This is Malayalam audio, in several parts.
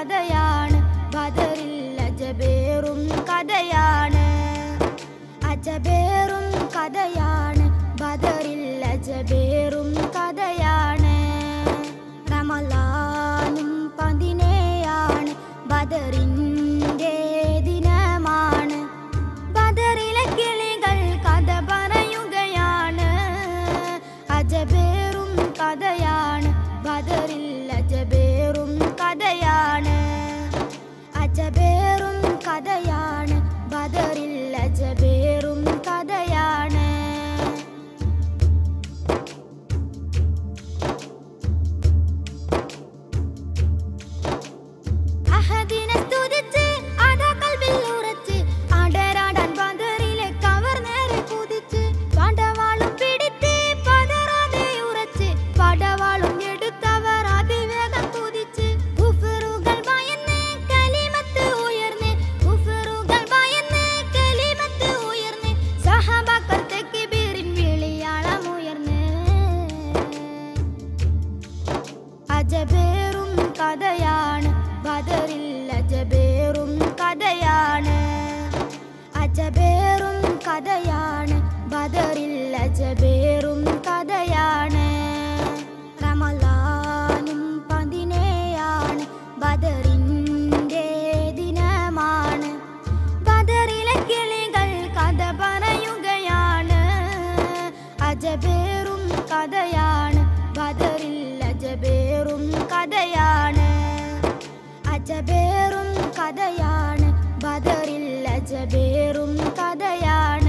കഥയാണ് ബദറിൽ അജബേറും കഥയാണ് അജബേറും കഥയാണ് ബദറിൽ അജബേറും കഥയാണ് റമളാനും 11 ബദറിൻ്റെ ദിനമാണ് ബദറിലെ കിളികൾ കഥ പറയുകയാണ് അജബേറും കഥയാണ് ബദറിൽ അജബേറും കഥയാണ് അജബേറും കഥയാണ് ബദറിൽ അജബേറും കഥയാണ് അഹദിനെ സ്തുതിച്ച് അതാ കൽബിൽ ഉറച്ച് അടരാടാൻ ബദറിലെ കവർ നേരെ കുതിച്ച് പടവാളും പിടിച്ച് പതറാതെ ഉറച്ച് പടവാളും എടുത്തവർ അതിവേഗം കുതിച്ച് കുഫറുകൾ ഭയന്ന് കലിമത്ത് ഉയർന്ന് കുഫറുകൾ ഭയന്ന് കലിമത്ത് ഉയർന്ന് സഹബാക്കൾ തക്ബീറിൻ വിളിയാളമുയർന്ന് അജബേറും കഥയാണ് ബദറിൽ അജബേറും കഥയാണ് അജബേറും കഥയാണ് ബദറിൽ അജബേറും കഥയാണ് റമളാനും 11 ബദറിൻ്റെ ദിനമാണ് ബദറിലെ കിളികൾ കഥ പറയുകയാണ് അജബേറും കഥയാണ് ബദറിൽ അജബേറും കഥയാണ് അജബേറും കഥയാണ് ബദറിൽ അജബേറും കഥയാണ്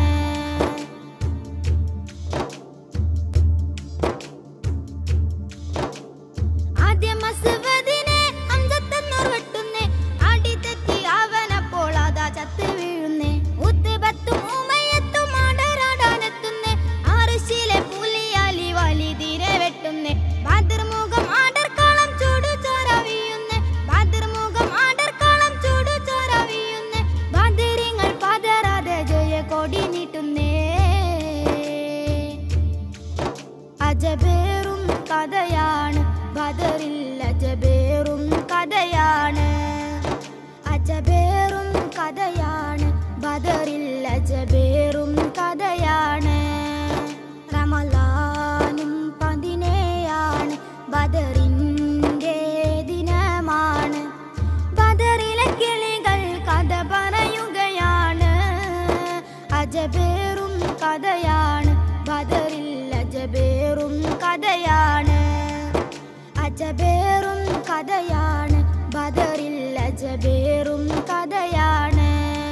ആദ്യം അസ്വദിനെ അഞ്ചത്തന്നൂർ വെട്ടുന്നേ അടിതെറ്റി അവനപ്പോൾ അതാ ചത്ത് വീഴുന്നേ ഉത്ബത്തും ഉമയ്യത്തും ആടരാടാനെത്തുന്നേ അർശിലെ പുലിയാലി വലിതിരെ വെട്ടുന്നേ ബദർ മുഖം ആടർക്കളം ചൂടു ചോര വീഴുന്നേ ബദർ മുഖം ആടർക്കളം ചൂടു ചോര വീഴുന്നേ ബദരിങ്ങൾ പതറാതെ ജയ കൊടി നീട്ടുന്നേ അജബേറും കഥയാണ് ബദറിൽ അജബേറും കഥയാണ് അജബേറും കഥയാണ് ബദറിൽ അജബേറും കഥയാണ് റമളാനും 11 ബദറിൻ്റെ ദിനമാണ് ബദറിലെ കിളികൾ കഥ പറയുകയാണ് അജബേറും കഥയാണ് ബദറിൽ അജബേറും കഥയാണ് അജബേറും കഥയാണ് ബദറിൽ അജബേറും കഥയാണ്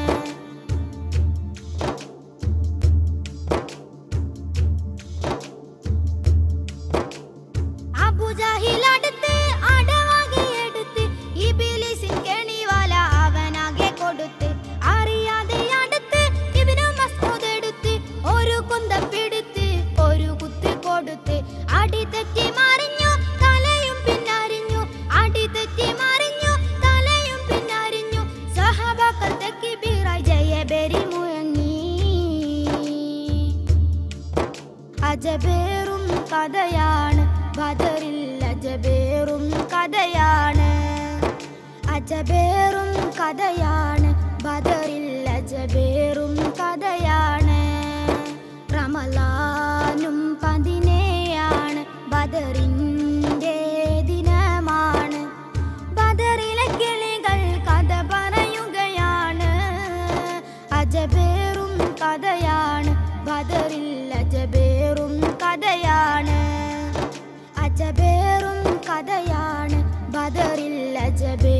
അബൂജഹൽ അടുത്ത് അടവാകിയെടുത്ത് ഇബ്ലീസിൻ കെണിവാല അവനാകെ കൊടുത്ത് അറിയാതെ അടുത്ത് ഇബ്നു മസ്ഊദ് എടുത്ത് ഒരു കുന്തം പിടിത്ത് ഒരു കുത്ത് കൊടുത്ത് അടി തെറ്റി മറിഞ്ഞു തലയും പിന്നറിഞ്ഞു അടി തെറ്റി മറിഞ്ഞു തലയും പിന്നറിഞ്ഞു സഹബാക്കൾ തക്ബീറായി ജയബേരി മുഴങ്ങി അജബേറും കഥയാണ് ബദറിൽ അജബേറും കഥയാണ് അജബേറും കഥയാണ് ബദറിൽ അജബേറും കഥയാണ് റമളാനും 11 ബദറിൻ്റെ ദിനമാണ് ബദറിലെ കിളികൾ കഥ പറയുകയാണ് അജബേറും കഥയാണ് ബദറിൽ അജബേറും കഥയാണ് അജബേറും കഥയാണ് ബദറിൽ അജബേറും